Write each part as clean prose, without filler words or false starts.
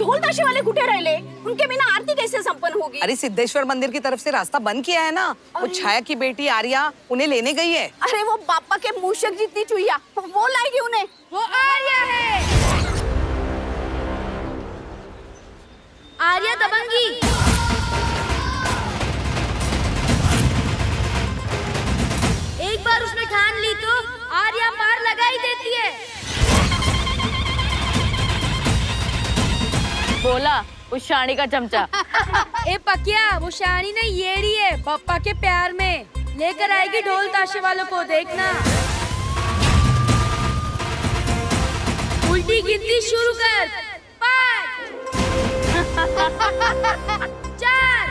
ढोल ताशे वाले कुठे राहिले? उनके बिना आरती कैसे संपन्न होगी? अरे सिद्धेश्वर मंदिर की तरफ से रास्ता बंद किया है ना। वो छाया की बेटी आर्या उन्हें लेने गई है। अरे वो पापा के मूषक जितनी चुहिया, वो लाएगी उन्हें। वो आर्या है, आर्या दबंगी। एक बार उसने ठान ली तो आर्या पार लगा ही देती है। बोला उस शानी का चमचा। ए पकिया, वो शानी नहीं येड़ी है, पापा के प्यार में लेकर आएगी ढोल ताशे वालों को, देखना। उल्टी गिनती शुरू कर। 5 4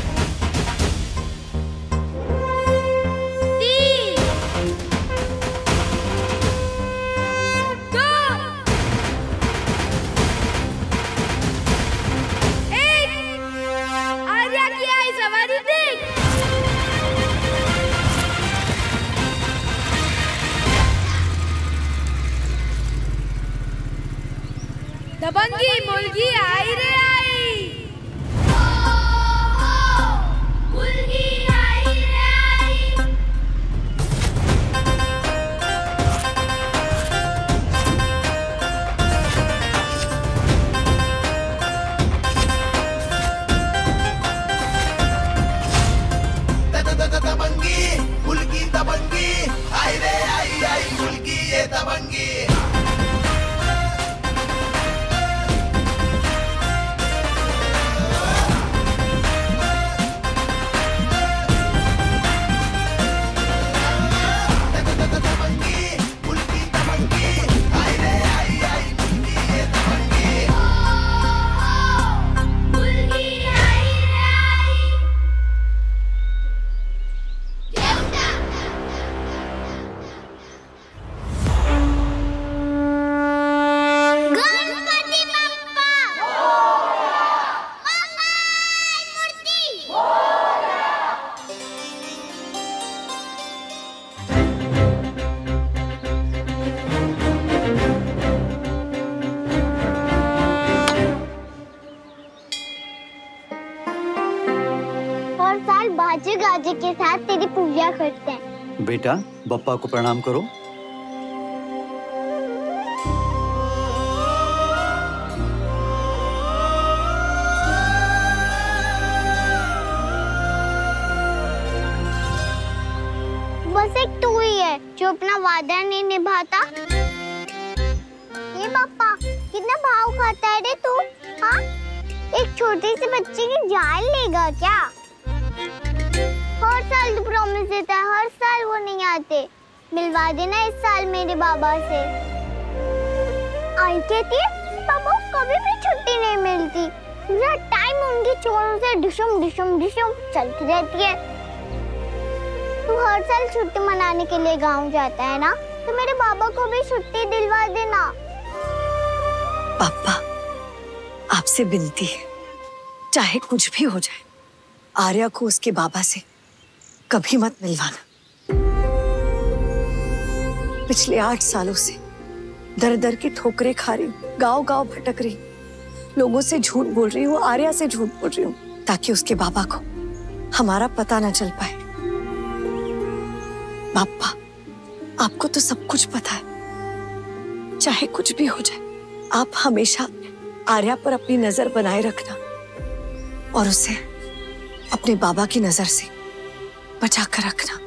3 2 1। आर्या की आई सवारी देख। दबंगी मुल्गी आई रे आई। मुल्गी आई रे आई। दबंगी मुल्गी दबंगी आई रे आई आई मुल्गी ये दबंगी। बाजे गाजे के साथ तेरी पूजा करते हैं। बेटा बप्पा को प्रणाम करो। बस एक तू ही है जो अपना वादा नहीं निभाता। ये बप्पा कितना भाव खाता है रे तू? हाँ, एक छोटी सी बच्ची की जान लेगा क्या? हर साल तू प्रॉमिस देता है, हर साल वो नहीं आते। मिलवा देना इस साल मेरे बाबा से। आई कहती है पापा को कभी भी छुट्टी नहीं मिलती, पूरा टाइम उनकी चोरों से डिशम डिशम डिशम चलती रहती है। तू हर साल छुट्टी मनाने के लिए गांव जाता है ना, तो मेरे बाबा को भी छुट्टी दिलवा देना। पापा आपसे विनती है, चाहे कुछ भी हो जाए, आर्या को उसके बाबा से कभी मत मिलवाना। पिछले 8 सालों से दर दर की ठोकरें खा रही हूँ, गांव गांव भटक रही, लोगों से झूठ बोल रही हूँ, आर्या से झूठ बोल रही हूँ, ताकि उसके बाबा को हमारा पता न चल पाए। पापा आपको तो सब कुछ पता है, चाहे कुछ भी हो जाए, आप हमेशा आर्या पर अपनी नजर बनाए रखना और उसे अपने बाबा की नजर से बचा कर रखना।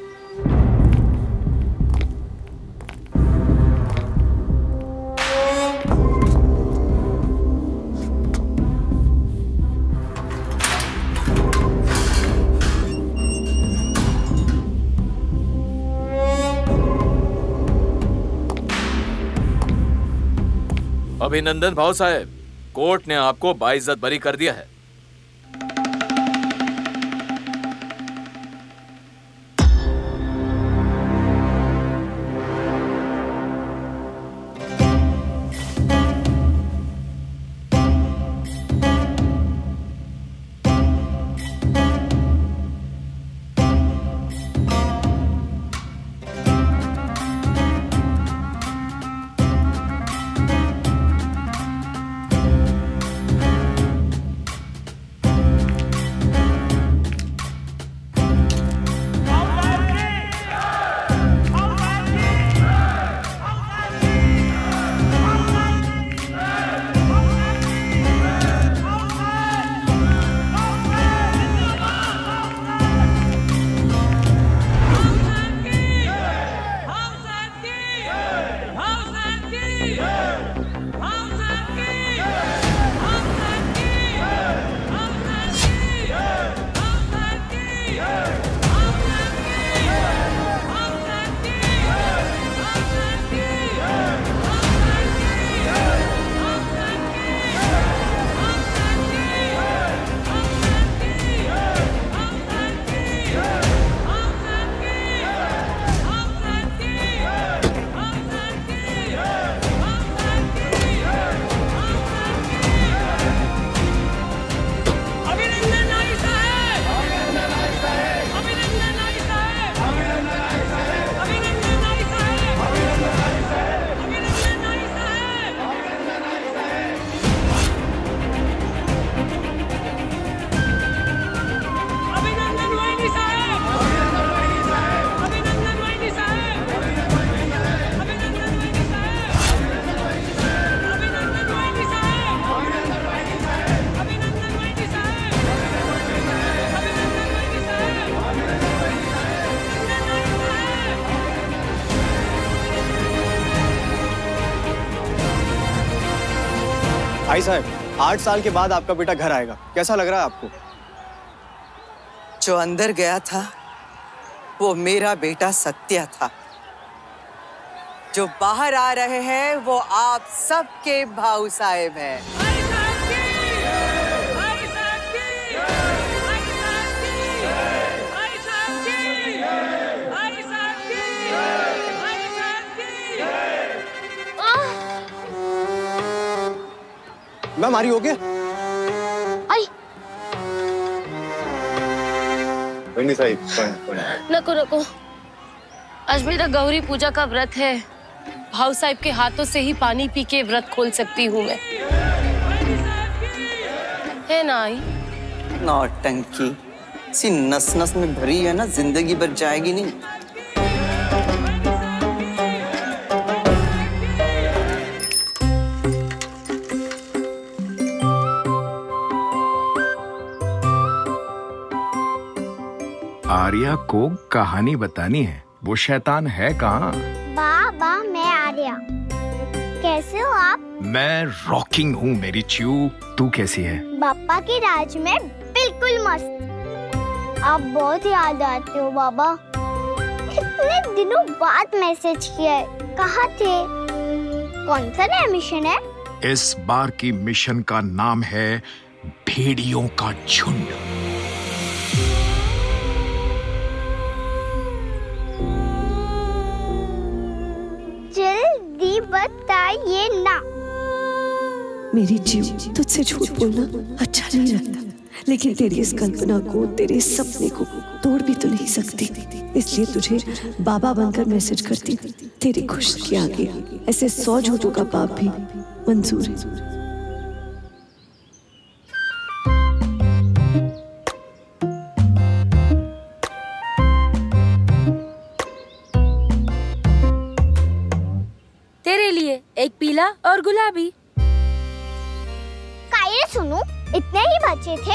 अभिनंदन भाव साहब, कोर्ट ने आपको बाइज्जत बरी कर दिया है। आई साहब, 8 साल के बाद आपका बेटा घर आएगा, कैसा लग रहा है आपको? जो अंदर गया था वो मेरा बेटा सत्या था। जो बाहर आ रहे हैं वो आप सबके भाऊ साहेब हैं। मैम आ रही हो क्या? आई नहीं साहिब, नको नको, आज मेरा गौरी पूजा का व्रत है। भाऊ साहब के हाथों से ही पानी पी के व्रत खोल सकती हूँ मैं, है ना आई? नौटंकी सी नस नस में भरी है ना, जिंदगी भर जाएगी नहीं। आर्या को कहानी बतानी है। वो शैतान है कहाँ? बाबा मैं आर्या। कैसे हो आप? मैं रॉकिंग हूँ मेरी च्यू। तू कैसी है? पापा के राज में बिल्कुल मस्त। आप बहुत याद आते हो बाबा। कितने दिनों बाद मैसेज किया है। कहाँ थे? कौन सा नया मिशन है? इस बार की मिशन का नाम है भेड़ियों का झुंड। जल्दी बताइए ना। मेरी जीव, तुझसे झूठ बोलना अच्छा नहीं लगता, लेकिन तेरी इस कल्पना को, तेरे इस सपने को तोड़ भी तो नहीं सकती। इसलिए तुझे बाबा बनकर मैसेज करती। तेरी खुशी के आगे ऐसे 100 झूठों का पाप भी मंजूर है। तेरे लिए एक पीला और गुलाबी। कायरे सुनो, इतने ही बच्चे थे।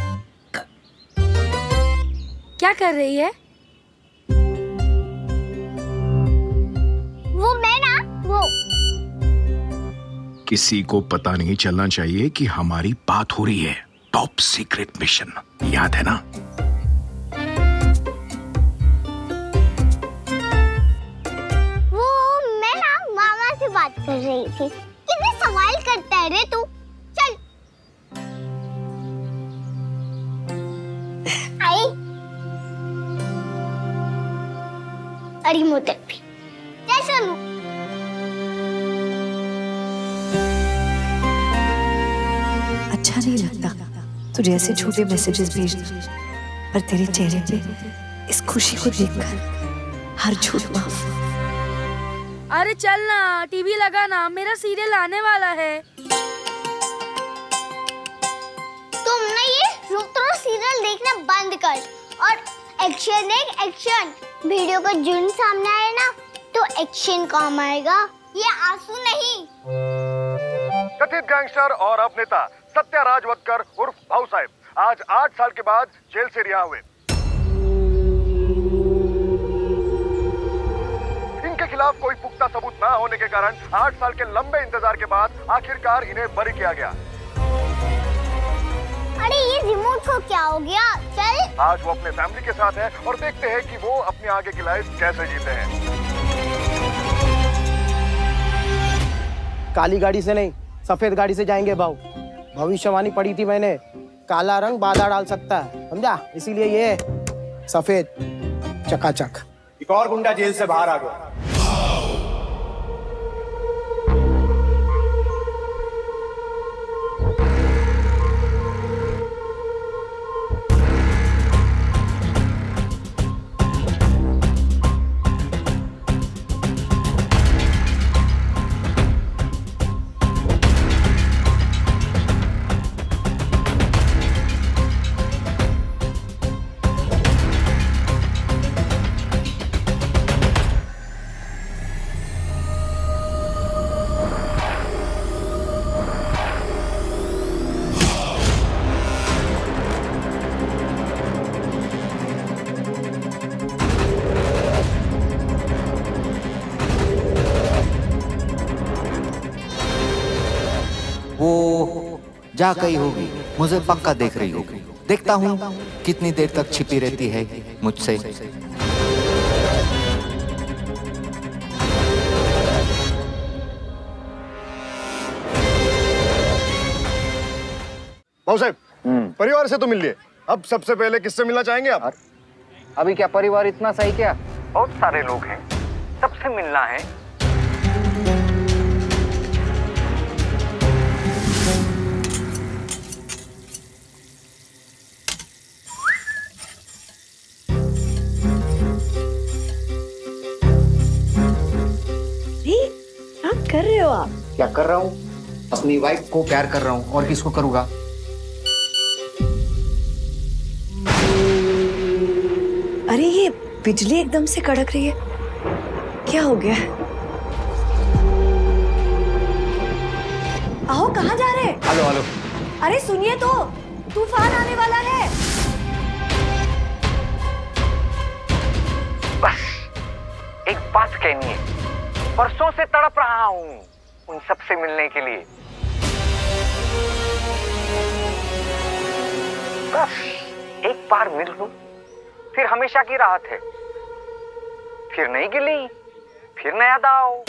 क्या कर रही है? वो मैं ना, वो। किसी को पता नहीं चलना चाहिए कि हमारी बात हो रही है। टॉप सीक्रेट मिशन, याद है ना? बात कर रही थी। कितने सवाल करता है रे तू। चल आई अरे मोटर भी जैसे लू। अच्छा नहीं लगता तुझे ऐसे छोटे मैसेजेस भेजना, पर तेरे चेहरे पे इस खुशी को देखकर हर झूठ माफ। अरे चल ना, टीवी लगा ना, मेरा सीरियल आने वाला है। तुम ना ये रोज सीरियल देखना बंद कर और एक्शन देख, एक्शन। वीडियो का जुर्म सामने आए ना तो एक्शन काम आएगा, ये आंसू नहीं। कथित गैंगस्टर और अभिनेता सत्या राजवतकर उर्फ भाऊ साहब आज 8 साल के बाद जेल से रिहा हुए। इनके खिलाफ कोई पुख्ता सबूत न होने के कारण 8 साल के लंबे इंतजार के बाद आखिरकार इन्हें बरी किया गया। अरे ये रिमोट को क्या हो गया? चल आज वो अपने फैमिली के साथ है और देखते हैं कि वो अपने आगे की लाइफ कैसे जीते हैं। काली गाड़ी से नहीं, सफेद गाड़ी से जाएंगे भाऊ। भविष्यवाणी पढ़ी थी मैंने, काला रंग बाधा डाल सकता है, समझा? इसीलिए ये सफेद चकाचक। एक और गुंडा जेल से बाहर आ गया। जा गई होगी, मुझे पक्का देख रही होगी। देखता हूँ कितनी देर तक छिपी रहती है मुझसे। भाऊ साहब, परिवार से तो मिल लिए, अब सबसे पहले किससे मिलना चाहेंगे आप? अभी क्या परिवार इतना सही क्या? बहुत सारे लोग हैं, सबसे मिलना है। क्या कर रहे हो आप? क्या कर रहा हूँ? अपनी वाइफ को प्यार कर रहा हूँ, और किसको करूँगा? अरे ये बिजली एकदम से कड़क रही है, क्या हो गया? आओ, कहाँ जा रहे हैं? Hello hello. अरे सुनिए तो, तूफान आने वाला है। बस एक बात कहनी है, परसों से तड़प रहा हूँ उन सबसे मिलने के लिए। बस एक बार मिल लूं, फिर हमेशा की राहत है। फिर नई गिली, फिर नया दाव।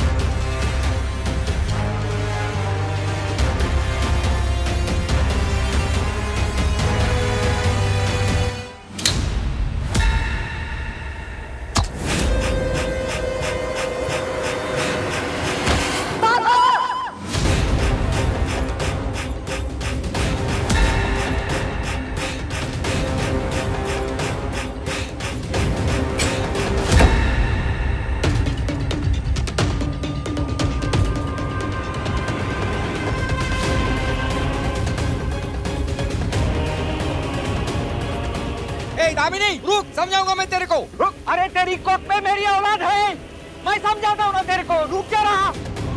दामिनी, रुक, समझाऊंगा मैं तेरे को। रुक। अरे तेरी कोख में मेरी औलाद है, मैं समझाता हूँ ना तेरे को। रुक जा रहा।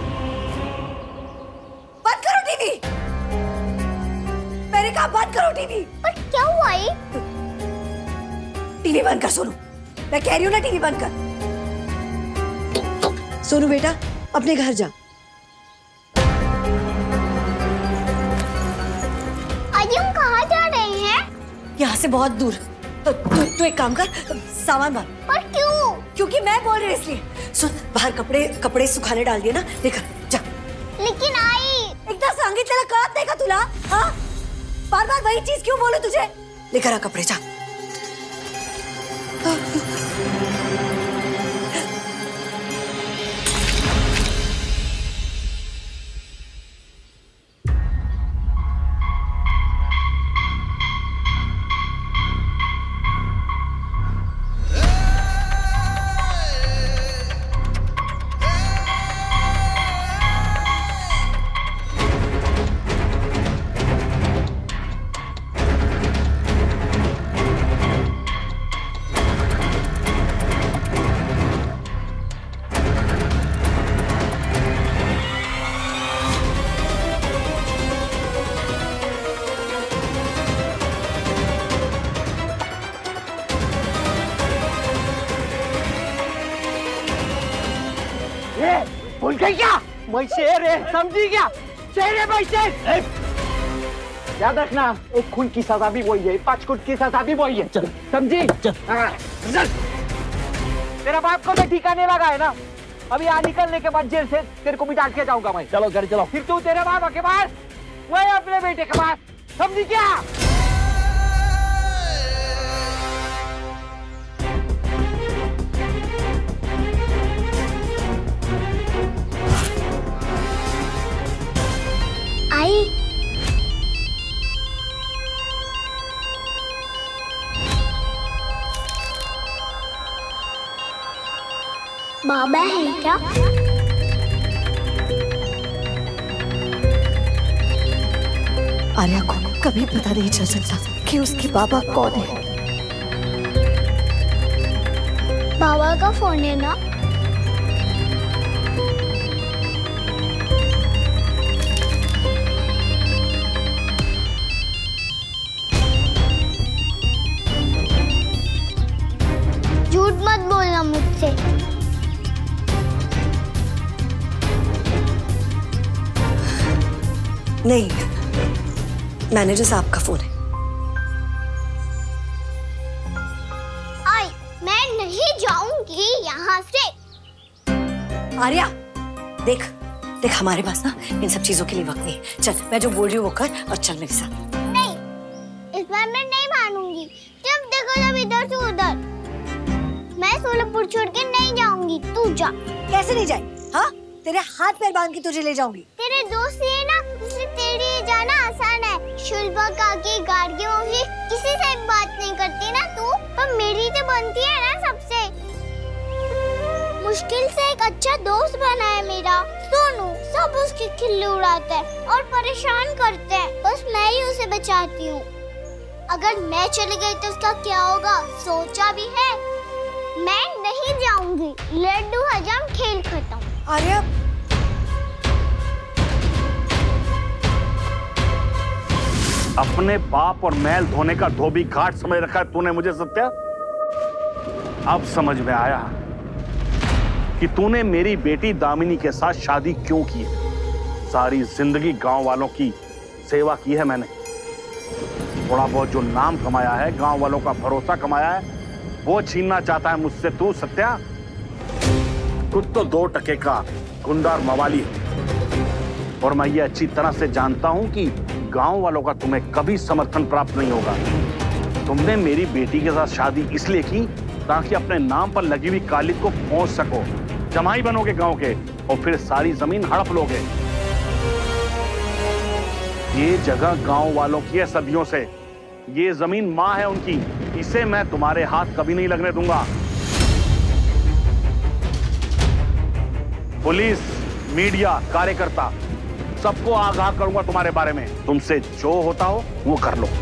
बंद करो टीवी, मैंने कहा बंद करो टीवी। पर क्या हुआ ये? टीवी बंद कर सोनू, मैं कह रही हूँ ना टीवी बंद कर। सोनू बेटा, अपने घर जा। आज हम कहाँ जा रहे हैं? यहाँ से बहुत दूर। तू एक काम कर, सामान बांध। पर क्यों? क्योंकि मैं बोल रही हूँ इसलिए। सुन, बाहर कपड़े सुखाने डाल दिए ना, लेकर जा। लेकिन आई एकदा सांगितलेलं कळत नाही का तुला? हाँ, बार बार वही चीज क्यों बोलूं तुझे? लेकर आ कपड़े, जा। भूल गई क्या? मैं शेर है, समझी क्या? शेर है मैं, शेर। याद रखना, एक खून की सजा भी वही है, 5 खून की सजा भी वही है। चल, समझी? चल। तेरा बाप को तो ठिकाने लगा है ना? अभी यहाँ निकलने के बाद जेल से तेरे को भी डांट के जाऊंगा मैं। चलो घर चलो। फिर तू तेरे बाबा के पास, वही अपने बेटे के पास, समझी क्या? आई बाबा है क्या? आर्या को कभी पता नहीं चल सकता कि उसके बाबा कौन है। बाबा का फोन है ना? झूठ मत बोलना मुझसे। नहीं, मैनेजर साहब का फोन है। आई, मैं नहीं जाऊंगी यहाँ से। आर्या, देख देख, हमारे पास ना इन सब चीजों के लिए वक्त नहीं है। चल, मैं जो बोल रही हूँ वो कर और चल मेरे साथ। नहीं, इस बार मैं नहीं मानूंगी। जब देखो जब इधर से उधर। मैं सोलापुर छोड़ के नहीं जाऊंगी, तू जा। कैसे नहीं जाए? हाँ, तेरे हाथ पैर बांध के तुझे ले जाऊंगी। तेरे दोस्त है ना, इसलिए तेरे लिए जाना आसान है। शुल्बा काकी, गार्गी मौसी, किसी से बात नहीं करती ना तू, पर मेरी तो बनती है ना सबसे। मुश्किल से एक अच्छा दोस्त बना है मेरा सोनू। सब उसकी खिल्ली उड़ाते हैं और परेशान करते हैं, बस मैं ही उसे बचाती हूँ। अगर मैं चली गई तो उसका क्या होगा, सोचा भी है? मैं नहीं जाऊंगी। लड्डू हजम, खेल खत्म। आर्या, अपने बाप और मैल धोने का धोबी घाट समझ रखा है तूने मुझे सत्या। अब समझ में आया कि तूने मेरी बेटी दामिनी के साथ शादी क्यों की है। सारी जिंदगी गांव वालों की सेवा की है मैंने। थोड़ा बहुत जो नाम कमाया है, गांव वालों का भरोसा कमाया है, वो छीनना चाहता है मुझसे तू सत्या। खुद तो 2 टके का गुंडा और मवाली है, और मैं ये अच्छी तरह से जानता हूं कि गांव वालों का तुम्हें कभी समर्थन प्राप्त नहीं होगा। तुमने मेरी बेटी के साथ शादी इसलिए की ताकि अपने नाम पर लगी हुई कालिद को पहुंच सको, जमाई बनोगे गांव के, और फिर सारी जमीन हड़प लोगे। ये जगह गांव वालों की है सदियों से। ये जमीन मां है उनकी, इसे मैं तुम्हारे हाथ कभी नहीं लगने दूंगा। पुलिस, मीडिया, कार्यकर्ता, सबको आगाह करूंगा तुम्हारे बारे में। तुमसे जो होता हो वो कर लो।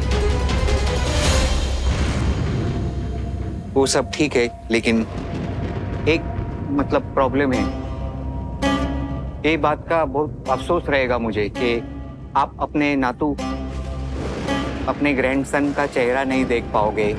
वो सब ठीक है, लेकिन एक प्रॉब्लम है। ये बात का बहुत अफसोस रहेगा मुझे कि आप अपने नातू, अपने ग्रैंडसन का चेहरा नहीं देख पाओगे।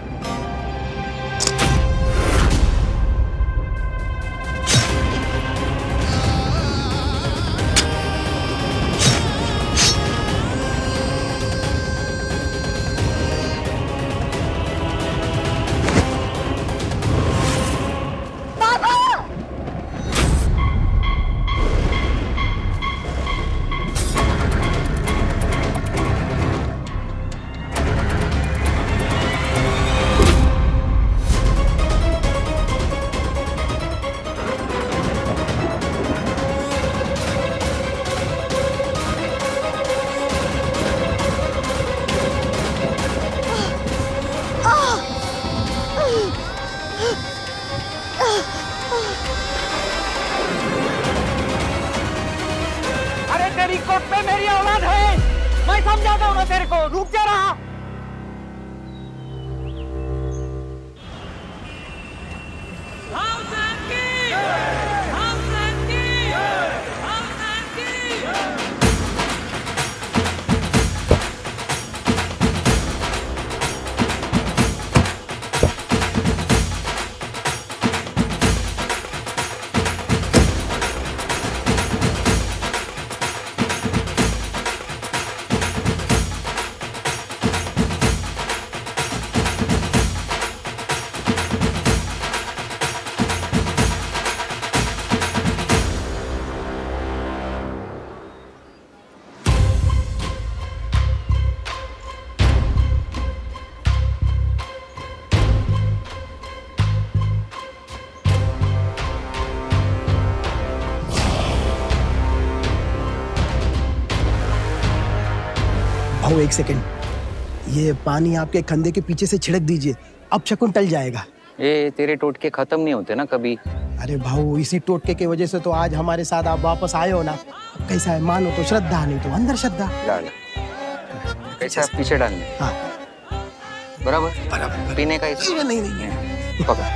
भाऊ एक सेकंड, ये पानी आपके कंधे के पीछे से छिड़क दीजिए, अब शकुन टल जाएगा। ये तेरे टोटके खत्म नहीं होते ना कभी। अरे भाऊ, इसी टोटके की वजह से तो आज हमारे साथ आप वापस आए हो ना। कैसा है, मानो तो श्रद्धा, नहीं तो अंदर श्रद्धा। डाल कैसा पीछे डालने। हाँ बराबर बराबर। पीने का नहीं पकड़।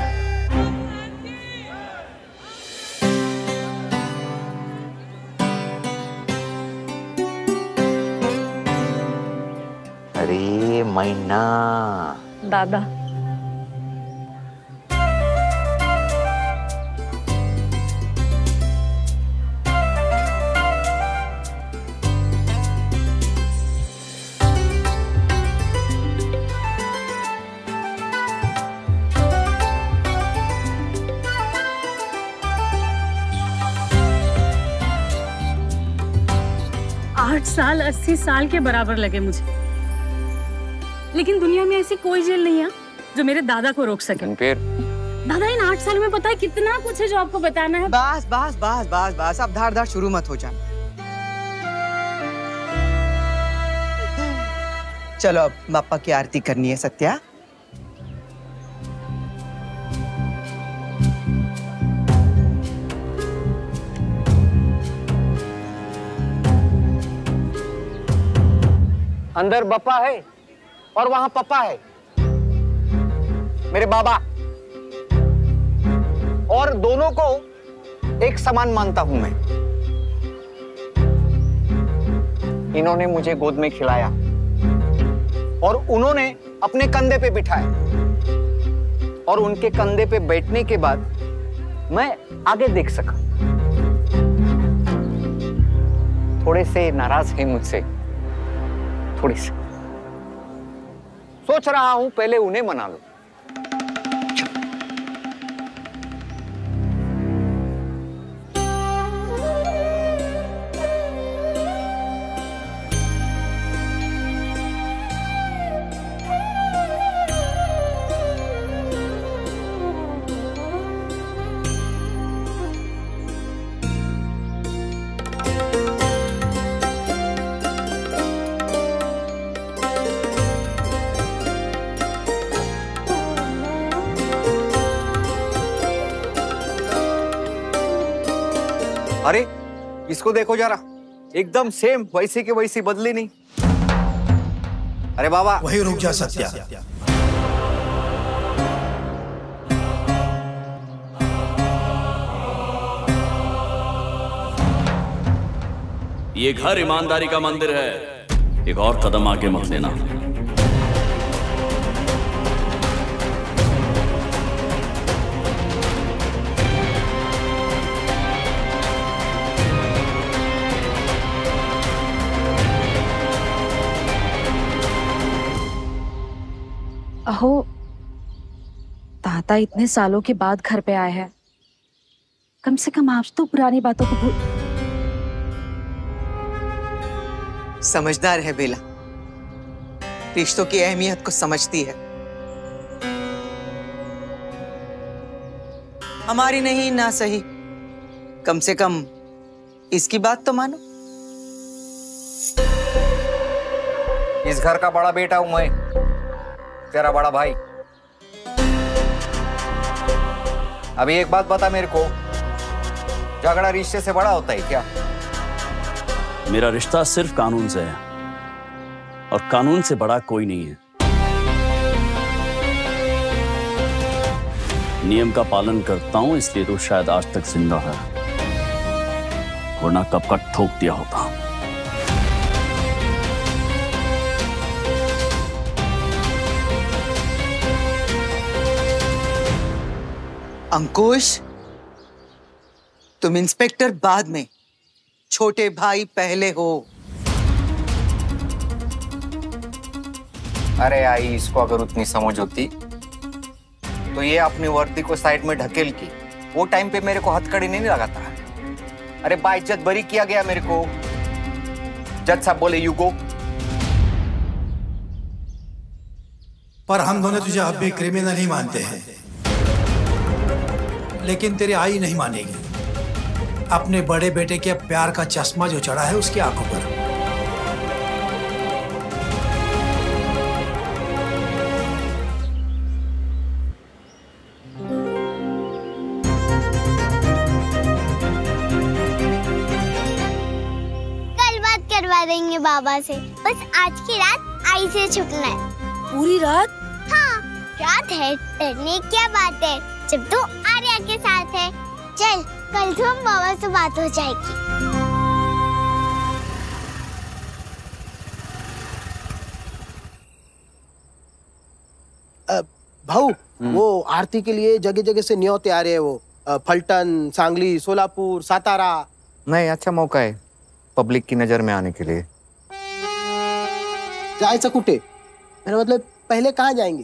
अरे मैना दादा, 60 साल 80 साल के बराबर लगे मुझे, लेकिन दुनिया में ऐसी कोई जेल नहीं है जो मेरे दादा को रोक सके। फिर दादा इन 8 साल में पता है कितना कुछ है जो आपको बताना है। बस बस बस बस बस, अब धार धार शुरू मत हो जाना। चलो अब बापा की आरती करनी है सत्या। अंदर बप्पा है और वहां पप्पा है, मेरे बाबा, और दोनों को एक समान मानता हूं मैं। इन्होंने मुझे गोद में खिलाया और उन्होंने अपने कंधे पे बिठाया, और उनके कंधे पे बैठने के बाद मैं आगे देख सका। थोड़े से नाराज हैं मुझसे, थोड़ी सी। सोच रहा हूं पहले उन्हें मना लो। अरे इसको देखो जरा, एकदम सेम वैसे के वैसी बदली नहीं। अरे बाबा वही रुक जा सत्या। ये घर ईमानदारी का मंदिर है, एक और कदम आगे मत लेना। अहो, दादा इतने सालों के बाद घर पे आए हैं, कम से कम आप तो पुरानी बातों को भूल। समझदार है बेला, रिश्तों की अहमियत को समझती है। हमारी नहीं ना सही, कम से कम इसकी बात तो मानो। इस घर का बड़ा बेटा हूं मैं, तेरा बड़ा भाई। अभी एक बात बता मेरे को, झगड़ा रिश्ते से बड़ा होता है क्या? मेरा रिश्ता सिर्फ कानून से है, और कानून से बड़ा कोई नहीं है। नियम का पालन करता हूं, इसलिए तो शायद आज तक जिंदा है, वरना कब का ठोक दिया होता। अंकुश, तुम इंस्पेक्टर बाद में, छोटे भाई पहले हो। अरे आई, इसको अगर उतनी समझ होती तो ये अपनी वर्दी को साइड में ढकेल की वो टाइम पे मेरे को हथकड़ी नहीं लगाता। अरे बाइज्जत बरी किया गया मेरे को। जज साहब बोले यू गो। पर हम दोनों तुझे अब भी क्रिमिनल ही मानते हैं, लेकिन तेरी आई नहीं मानेगी। अपने बड़े बेटे के प्यार का चश्मा जो चढ़ा है उसकी आंखों पर। कल बात करवा देंगे बाबा से, बस आज की रात आई से छुपना है। पूरी रात? हाँ, रात है, डरने क्या बात है जब तू आर्या के साथ है। चल, कल तो हम बाबा से बात हो जाएगी। भाऊ, वो आरती के लिए जगह जगह से न्योते आ रहे हैं। वो फलटन, सांगली, सोलापुर, सातारा। नहीं, अच्छा मौका है पब्लिक की नजर में आने के लिए। जायचं कुठे? मेरा मतलब पहले कहाँ जाएंगे?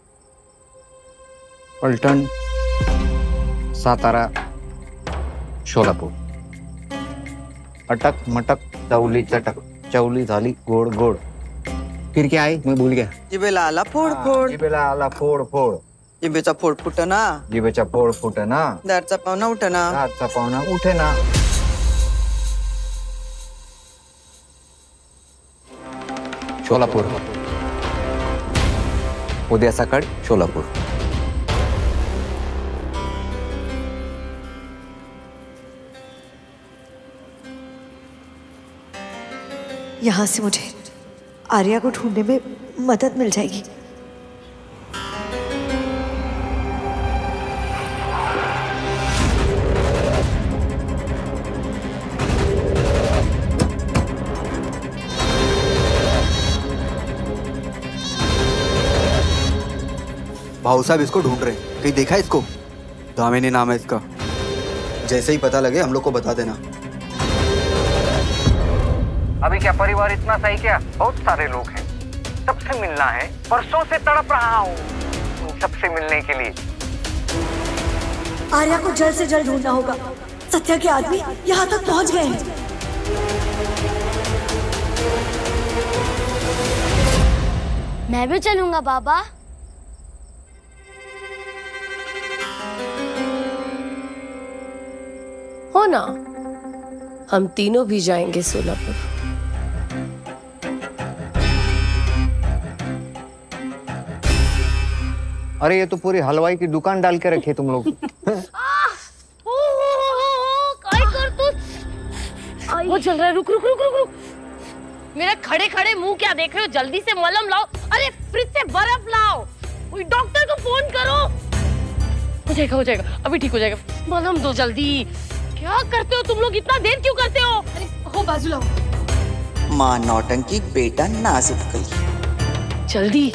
फलटन, सातारा, सोलापुर, अटक मटक दौली चटक चौली थाली गोड़ गोड़। फिर क्या आई मैं भूल गया। जिबेला आला फोड़ फोड़। जिबेला आला फोड़ फोड़। जिबेचा फोड़ फुटना। जिबेचा फोड़ फुटना। दारचा पावना उठना। दारचा पावना उठेना। सोलापूर, उद्या सकाळी सोलापूर। यहाँ से मुझे आर्या को ढूंढने में मदद मिल जाएगी। भाऊ साहब इसको ढूंढ रहे हैं, कहीं देखा इसको? दामिनी नाम है इसका। जैसे ही पता लगे हम लोग को बता देना। अभी क्या परिवार इतना सही क्या? बहुत सारे लोग हैं, सबसे मिलना है। परसों से तड़प रहा हूँ सबसे मिलने के लिए। आर्या को जल्द से जल्द ढूंढना होगा। सत्या के आदमी यहाँ तक पहुँच गए हैं। मैं भी चलूंगा बाबा। हो ना, हम तीनों भी जाएंगे सोलापुर। अरे ये तो पूरी हलवाई की दुकान डाल के रखी है तुम लोग। वो चल रहा है, रुक रुक रुक रुक रुक। मेरा खड़े खड़े मुंह क्या देख रहे हो? जल्दी से मलहम लाओ। अरे फ्रिज से बर्फ लाओ। कोई डॉक्टर को फोन करो। हो जाएगा हो जाएगा, अभी ठीक हो जाएगा। मलहम दो जल्दी। क्या करते हो तुम लोग? इतना देर क्यों करते हो? अरे हो बाजू लाओ। माँ नौटंकी, बेटा नाजुक गई। जल्दी।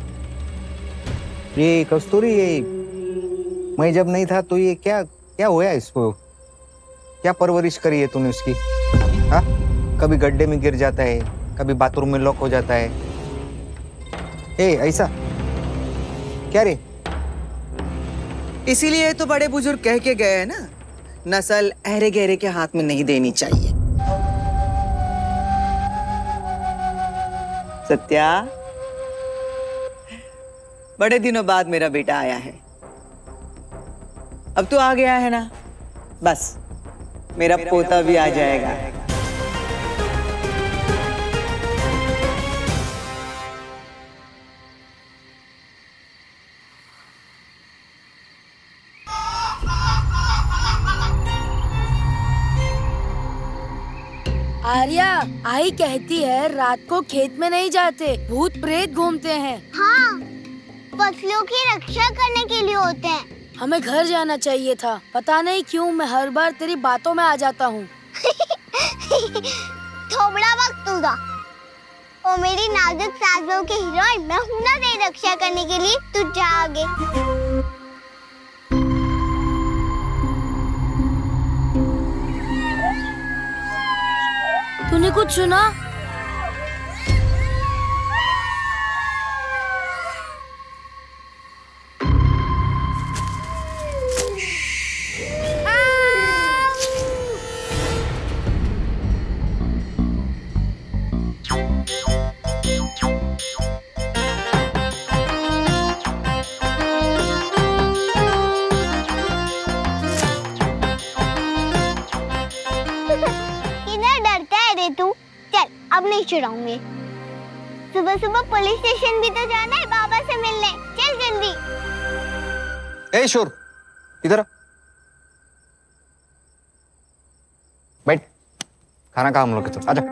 ये कस्तूरी, ये मैं जब नहीं था तो ये क्या क्या हुआ इसको? क्या परवरिश करी है तूने उसकी? हाँ, कभी गड्ढे में गिर जाता है, कभी बाथरूम में लॉक हो जाता है। ऐसा क्या रे? इसीलिए तो बड़े बुजुर्ग कह के गए हैं ना, नस्ल अहरे गहरे के हाथ में नहीं देनी चाहिए। सत्या, बड़े दिनों बाद मेरा बेटा आया है। अब तो आ गया है ना, बस मेरा पोता भी आ जाएगा। आर्या, आई कहती है रात को खेत में नहीं जाते, भूत प्रेत घूमते हैं। हाँ, फसलों की रक्षा करने के लिए होते हैं। हमें घर जाना चाहिए था। पता नहीं क्यों मैं हर बार तेरी बातों में आ जाता हूँ। थोड़ा वक्त होगा। और मेरी नाजुक सास बहू के हीरोइन मैं हूँ ना तेरी रक्षा करने के लिए। तू जा आगे। तूने कुछ सुना? अब नहीं चिढ़ाऊंगी। सुबह सुबह पुलिस स्टेशन भी तो जाना है बाबा से मिलने। चल जल्दी। ए शोर, इधर आ। बैठ, खाना खा हम लोग के। आजा।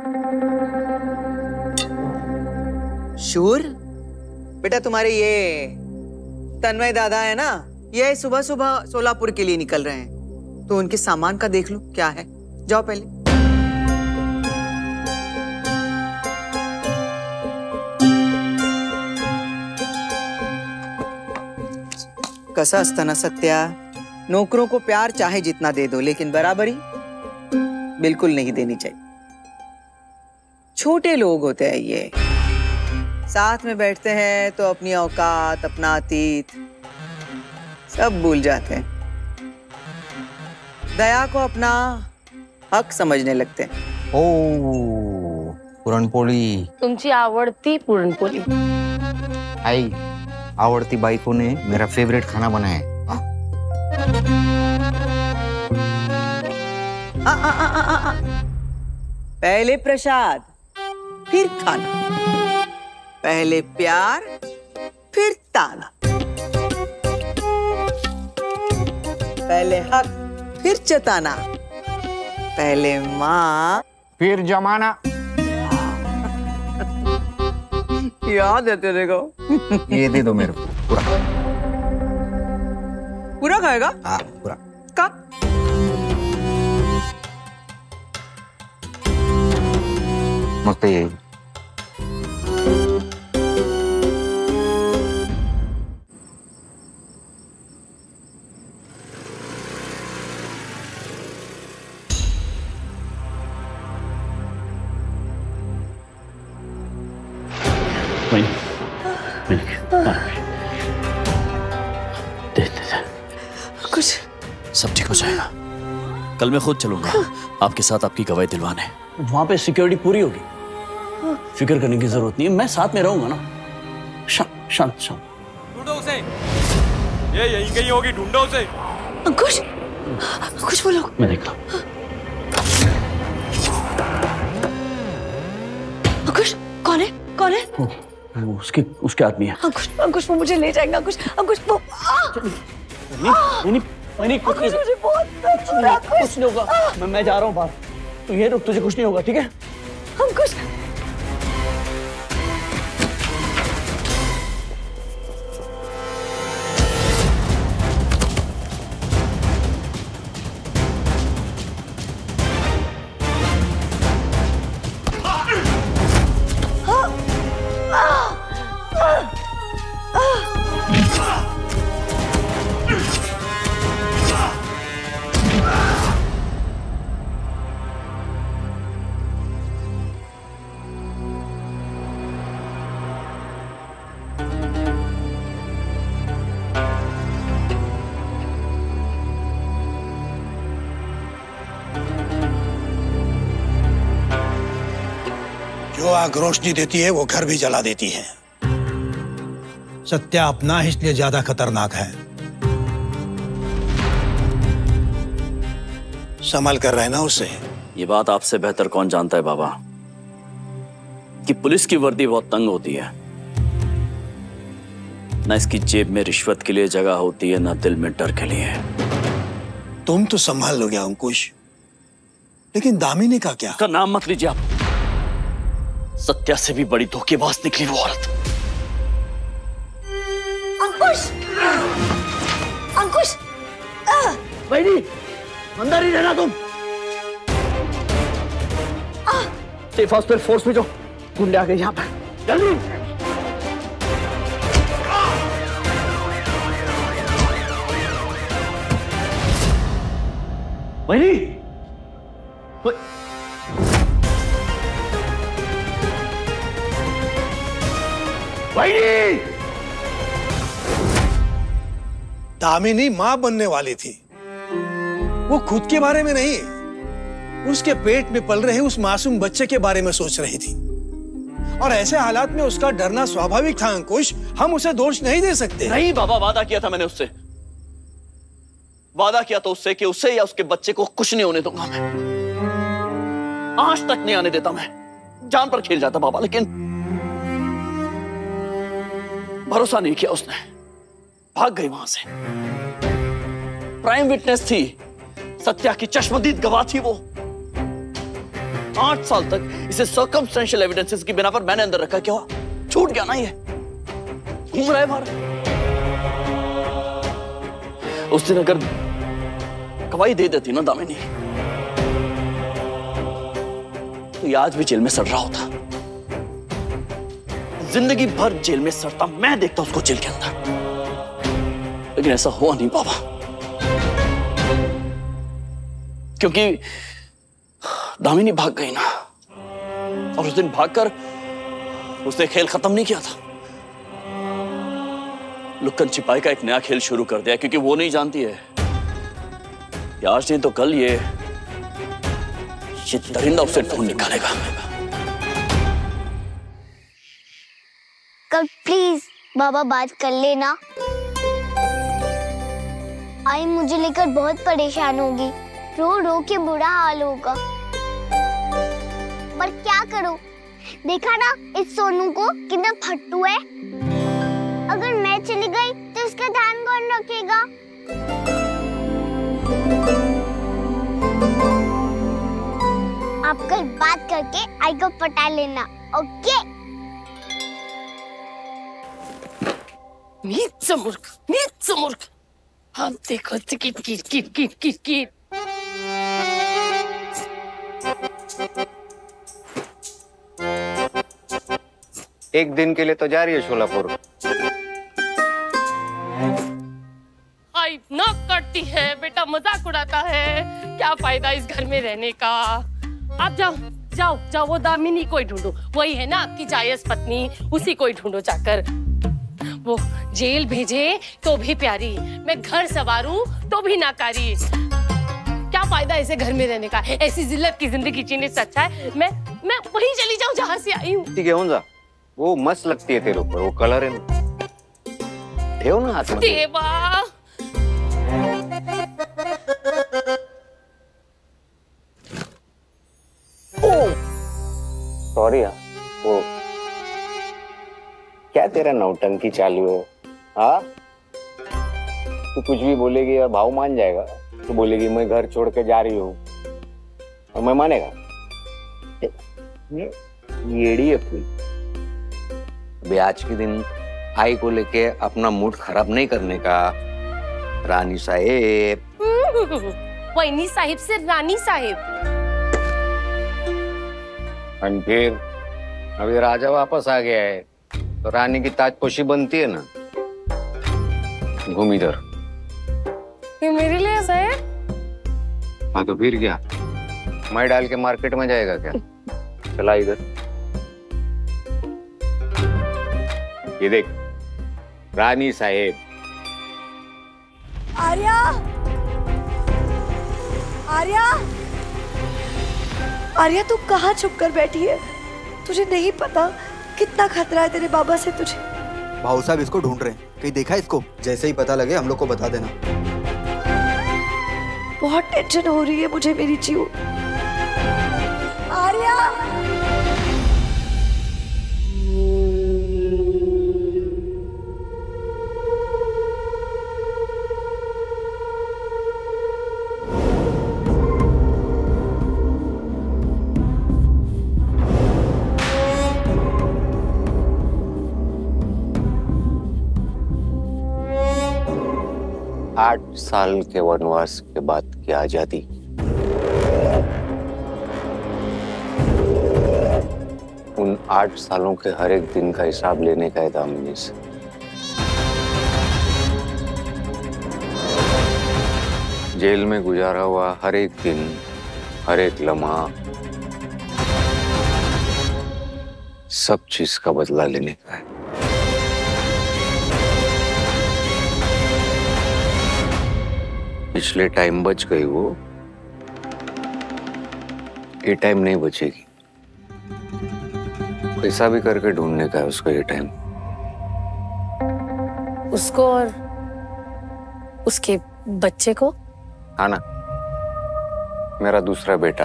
शूर, बेटा तुम्हारे ये तन्मय दादा है ना, ये सुबह सुबह सोलापुर के लिए निकल रहे हैं, तो उनके सामान का देख लो क्या है। जाओ पहले। कसा असता ना सत्या, नौकरों को प्यार चाहे जितना दे दो, लेकिन बराबरी बिल्कुल नहीं देनी चाहिए। छोटे लोग होते हैं ये, साथ में बैठते हैं तो अपनी औकात, अपना अतीत सब भूल जाते हैं। दया को अपना हक समझने लगते हैं। ओ, पुरणपोळी. तुमची आवडती पुरणपोळी. आई, आवड़ती बाइकों ने मेरा फेवरेट खाना बनाया है. पहले प्रसाद, फिर खाना. पहले प्यार, फिर ताना. पहले हक, फिर जताना. पहले माँ, फिर जमाना. याद है तेरे को? ये दे दो मेरे को पूरा. पूरा खाएगा? हाँ पूरा. का? मग तो ये. कुछ सब ठीक हो जाएगा. कल मैं खुद चलूंगा आपके साथ आपकी गवाही दिलवाने. वहां पे सिक्योरिटी पूरी होगी, फिक्र करने की जरूरत नहीं है. मैं साथ में रहूंगा ना. शांत शांत शांत. ढूंढो उसे. ये यहीं कहीं होगी. ढूंढो उसे. अंकुश, अंकुश वो लोग. मैं देख रहा हूं. अंकुश कौन है? कौन है? वो उसके आदमी है. अंकुश, अंकुश वो मुझे ले जाएगा. अंकुश, अंकुश वो. नहीं कुछ नहीं होगा. मैं जा रहा हूँ बाहर. तू ये रुक, तुझे कुछ नहीं होगा. ठीक है अंकुश. जो आग रोशनी देती है वो घर भी जला देती है. सत्या अपना है इसलिए ज्यादा खतरनाक है. संभल कर रहना उससे. ये बात आपसे बेहतर कौन जानता है बाबा कि पुलिस की वर्दी बहुत तंग होती है. ना इसकी जेब में रिश्वत के लिए जगह होती है, ना दिल में डर के लिए. तुम तो संभाल लोगे अंकुश, लेकिन दामिनी का क्या? उसका नाम मत लीजिए आप. सत्या से भी बड़ी धोखेबाज निकली वो औरत. अंकुश, अंकुश. बहनी अंदर ही रहना तुम. सेफ हाउस पर फोर्स में जो गुंडे आ गए यहाँ पर. जल्दी. बहनी दामिनी मां बनने वाली थी. वो खुद के बारे में नहीं, उसके पेट में पल रहे उस मासूम बच्चे के बारे में सोच रही थी. और ऐसे हालात में उसका डरना स्वाभाविक था अंकुश. हम उसे दोष नहीं दे सकते. नहीं बाबा, वादा किया था मैंने उससे. वादा किया था उससे कि उसे या उसके बच्चे को कुछ नहीं होने दूंगा मैं. आज तक नहीं आने देता मैं. जान पर खेल जाता बाबा, लेकिन भरोसा नहीं किया उसने. भाग गई वहां से. प्राइम विटनेस थी, सत्या की चश्मदीद गवाह थी वो. 8 साल तक इसे सर्कमस्टेंशियल एविडेंसेस की बिना पर मैंने अंदर रखा. क्या हुआ? छूट गया ना ये. घूम रहा है बाहर. उस दिन अगर गवाही दे देती ना दामिनी, तो ये आज भी जेल में सड़ रहा होता. जिंदगी भर जेल में सड़ता मैं देखता उसको जेल के अंदर. लेकिन ऐसा हुआ नहीं बाबा, क्योंकि दामिनी भाग गई ना. और उस दिन भागकर उसने खेल खत्म नहीं किया था. लुक्कन छिपाई का एक नया खेल शुरू कर दिया, क्योंकि वो नहीं जानती है कि आज नहीं तो कल ये दरिंदा उससे ढूंढ निकालेगा. कल प्लीज बाबा बात कर लेना। आई मुझे लेकर बहुत परेशान होगी, रो रो के बुरा हाल होगा। पर क्या करूं, देखा ना इस सोनू को कितना फट्टू है। अगर मैं चली गई तो उसका ध्यान कौन रखेगा? आप कल बात करके आई को पटा लेना, ओके? नीच मूर्ख। हम देखो किट किट किट किट किट किट। एक दिन के लिए तो जा रही है शोलापुर। आई ना करती है बेटा, मजाक उड़ाता है। क्या फायदा इस घर में रहने का। आप जाओ जाओ जाओ, वो दामिनी को ही ढूंढो, वही है ना आपकी जायज पत्नी, उसी को ही ढूंढो जाकर। वो जेल भेजे तो भी प्यारी, मैं घर संवारूं तो भी नाकारी। क्या फायदा ऐसे घर में रहने का, ऐसी जिल्लत की जिंदगी जीने से अच्छा है मैं वहीं चली जाऊं जहां से आई हूँ। ठीक है जा, वो मस्त लगती है तेरे ऊपर, वो कलर है ना, ठेव ना हाथ में। देवा सॉरी यार, वो क्या तेरा नौटंकी चालू है? हाँ, तू कुछ भी बोलेगी और भाव मान जाएगा। तू बोलेगी मैं घर छोड़ के जा रही हूँ और मैं मानेगा? येड़ी है कोई। अभी आज के दिन आई को लेके अपना मूड खराब नहीं करने का। रानी साहेब, वैनी साहिब से रानी साहिब। और फिर अभी राजा वापस आ गया है तो रानी की ताजपोशी बनती है ना। घूम इधर। ये मेरे लिए ऐसा है? हाँ तो फिर क्या, मैं डाल के मार्केट में जाएगा क्या? चला इधर। ये देख रानी साहेब। आर्या, आर्या, आर्या तू कहाँ छुप कर बैठी है? तुझे नहीं पता कितना खतरा है तेरे बाबा से तुझे। भाऊ साहब इसको ढूंढ रहे हैं, कहीं देखा इसको? जैसे ही पता लगे हम लोग को बता देना। बहुत टेंशन हो रही है मुझे मेरी जीव। आर्या, 8 साल के वनवास के बाद की आजादी। उन 8 सालों के हर एक दिन का हिसाब लेने का है दामिनी से। जेल में गुजारा हुआ हर एक दिन, हर एक लम्हा, सब चीज का बदला लेने का है। पिछले टाइम बच गई वो, ये टाइम नहीं बचेगी। कैसा भी करके ढूंढने का है उसको ये टाइम। उसको और उसके बच्चे को? हाँ ना, मेरा दूसरा बेटा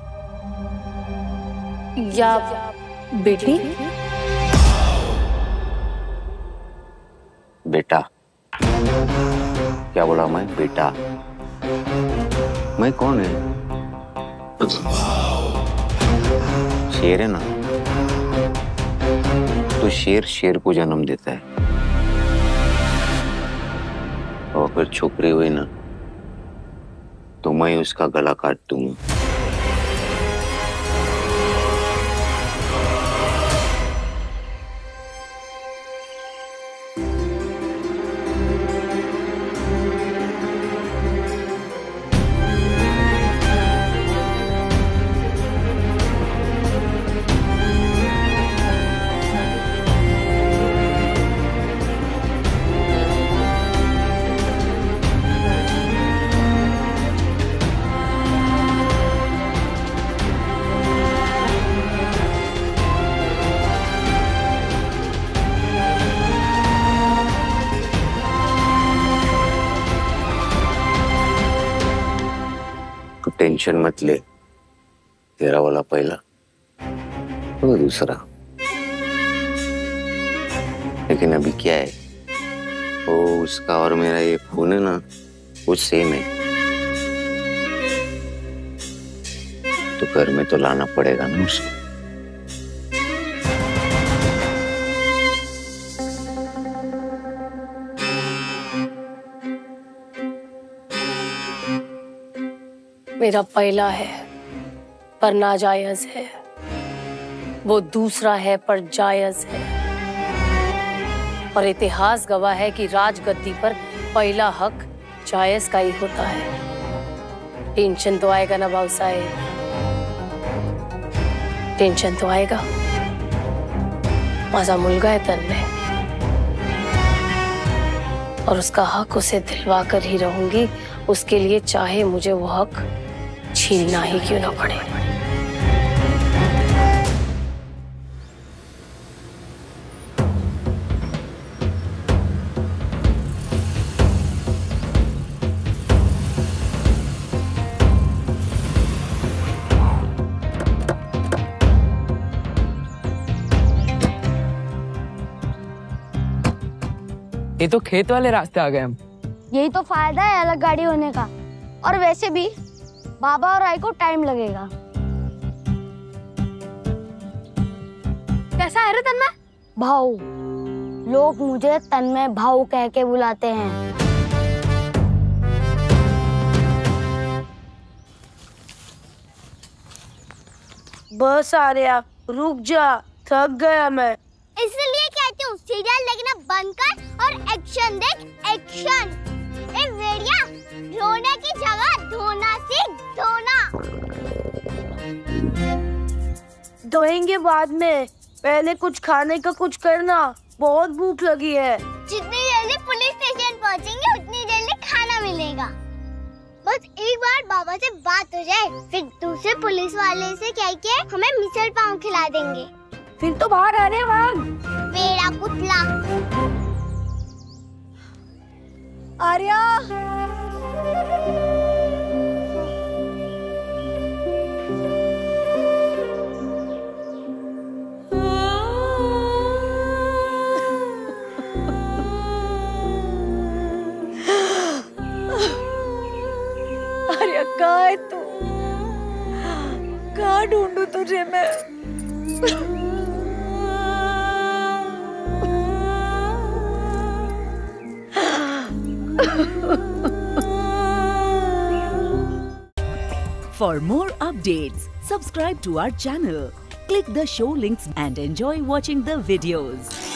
या बेटी? बेटा क्या बोला मैं? बेटा। मैं कौन है? शेर है ना, तो शेर शेर को जन्म देता है। और अगर छोकरी हुई ना तो मैं उसका गला काट दूंगा। टेंशन मत ले, तेरा वाला पहला वो दूसरा। लेकिन अभी क्या है, वो उसका और मेरा ये खून है ना, वो सेम है। तो घर में तो लाना पड़ेगा ना उसको। मेरा पहला है पर नाजायज है, वो दूसरा है पर जायज है, और इतिहास गवाह है कि राजगद्दी पर पहला हक जायज का ही होता है। टेंशन तो आएगा ना भाऊ साहेब, टेंशन तो आएगा। माझा मुलगा है तन में, और उसका हक उसे दिलवा कर ही रहूंगी, उसके लिए चाहे मुझे वो हक छीनना ही क्यों ना पड़े। ये तो खेत वाले रास्ते आ गए हम। यही तो फायदा है अलग गाड़ी होने का। और वैसे भी बाबा और आई को टाइम लगेगा। कैसा है रे तन्मय? भाऊ। लोग मुझे तन्मय भाऊ कह के बुलाते हैं। बस आ रहा, रुक जा, थक गया मैं। इसलिए कहती हूँ सीरियल देखना बंद कर और एक्शन देख, एक्शन। ए वेड़िया, रोने की जगह धोना सीख, धोना। धोएंगे बाद में, पहले कुछ खाने का कुछ करना, बहुत भूख लगी है। जितनी जल्दी पुलिस स्टेशन पहुँचेंगे उतनी जल्दी खाना मिलेगा। बस एक बार बाबा से बात हो जाए, फिर दूसरे पुलिस वाले से कह के हमें मिसल पाव खिला देंगे। फिर तो बाहर आ रहे भाग। मेरा कुतला। आर्या। आर्या कहाँ है तू? कहाँ ढूंढूं तुझे मैं? For more updates, subscribe to our channel, click the show links and enjoy watching the videos.